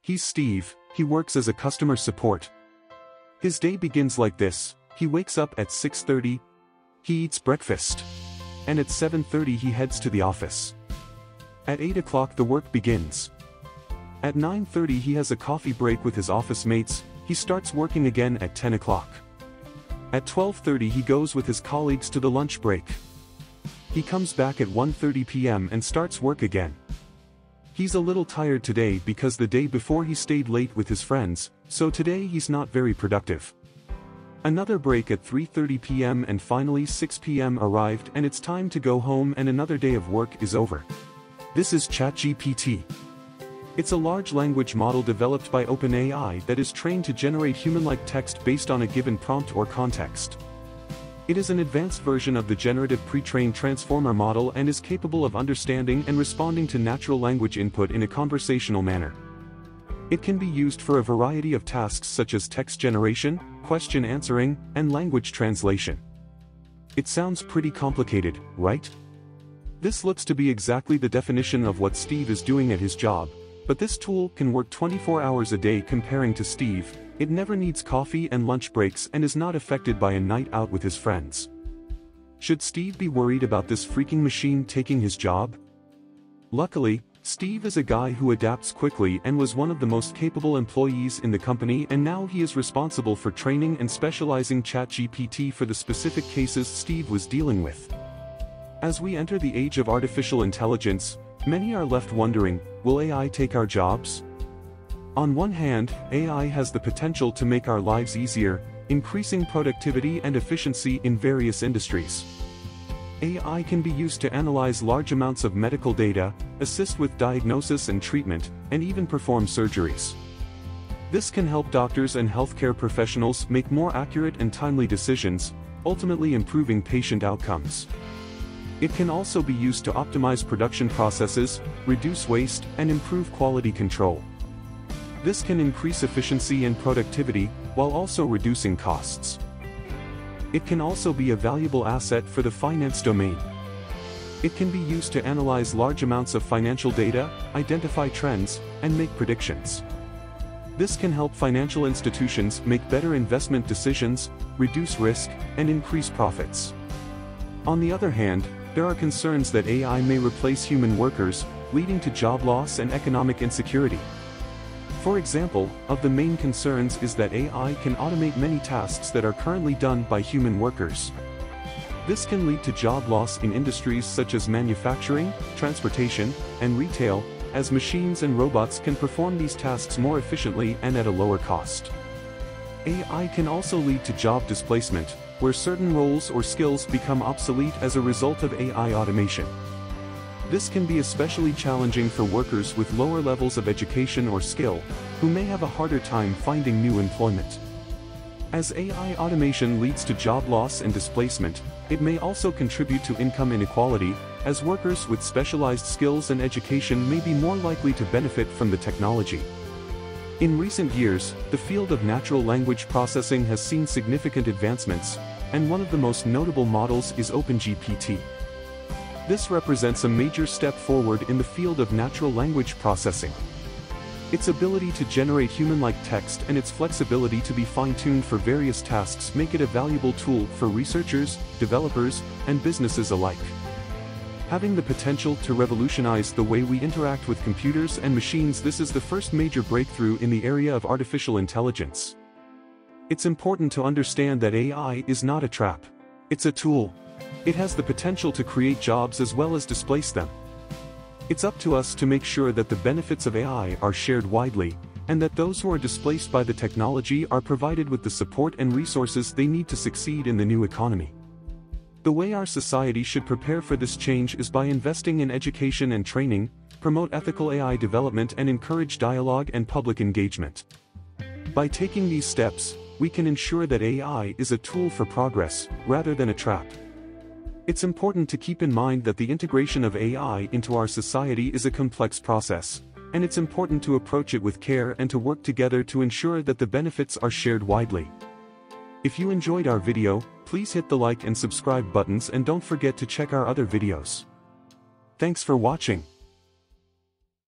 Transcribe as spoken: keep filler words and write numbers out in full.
He's Steve, he works as a customer support. His day begins like this: he wakes up at six thirty, he eats breakfast, and at seven thirty he heads to the office. At eight o'clock the work begins. At nine thirty he has a coffee break with his office mates, he starts working again at ten o'clock. At twelve thirty he goes with his colleagues to the lunch break. He comes back at one thirty p m and starts work again. He's a little tired today because the day before he stayed late with his friends, so today he's not very productive. Another break at three thirty p m and finally six p m arrived and it's time to go home and another day of work is over. This is ChatGPT. It's a large language model developed by OpenAI that is trained to generate human-like text based on a given prompt or context. It is an advanced version of the generative pre-trained transformer model and is capable of understanding and responding to natural language input in a conversational manner. It can be used for a variety of tasks such as text generation, question answering, and language translation. It sounds pretty complicated, right? This looks to be exactly the definition of what Steve is doing at his job, but this tool can work twenty-four hours a day. Comparing to Steve, it never needs coffee and lunch breaks and is not affected by a night out with his friends. Should Steve be worried about this freaking machine taking his job? Luckily, Steve is a guy who adapts quickly and was one of the most capable employees in the company, and now he is responsible for training and specializing ChatGPT for the specific cases Steve was dealing with. As we enter the age of artificial intelligence, many are left wondering, will A I take our jobs? On one hand, A I has the potential to make our lives easier, increasing productivity and efficiency in various industries. A I can be used to analyze large amounts of medical data, assist with diagnosis and treatment, and even perform surgeries. This can help doctors and healthcare professionals make more accurate and timely decisions, ultimately improving patient outcomes. It can also be used to optimize production processes, reduce waste, and improve quality control. This can increase efficiency and productivity, while also reducing costs. It can also be a valuable asset for the finance domain. It can be used to analyze large amounts of financial data, identify trends, and make predictions. This can help financial institutions make better investment decisions, reduce risk, and increase profits. On the other hand, there are concerns that A I may replace human workers, leading to job loss and economic insecurity. For example, of the main concerns is that A I can automate many tasks that are currently done by human workers. This can lead to job loss in industries such as manufacturing, transportation, and retail, as machines and robots can perform these tasks more efficiently and at a lower cost. A I can also lead to job displacement, where certain roles or skills become obsolete as a result of A I automation. This can be especially challenging for workers with lower levels of education or skill, who may have a harder time finding new employment. As A I automation leads to job loss and displacement, it may also contribute to income inequality, as workers with specialized skills and education may be more likely to benefit from the technology. In recent years, the field of natural language processing has seen significant advancements, and one of the most notable models is Open G P T. This represents a major step forward in the field of natural language processing. Its ability to generate human-like text and its flexibility to be fine-tuned for various tasks make it a valuable tool for researchers, developers, and businesses alike. Having the potential to revolutionize the way we interact with computers and machines, this is the first major breakthrough in the area of artificial intelligence. It's important to understand that A I is not a trap. It's a tool. It has the potential to create jobs as well as displace them. It's up to us to make sure that the benefits of A I are shared widely, and that those who are displaced by the technology are provided with the support and resources they need to succeed in the new economy. The way our society should prepare for this change is by investing in education and training, promote ethical A I development, and encourage dialogue and public engagement. By taking these steps, we can ensure that A I is a tool for progress, rather than a trap. It's important to keep in mind that the integration of A I into our society is a complex process, and it's important to approach it with care and to work together to ensure that the benefits are shared widely. If you enjoyed our video, please hit the like and subscribe buttons, and don't forget to check our other videos. Thanks for watching.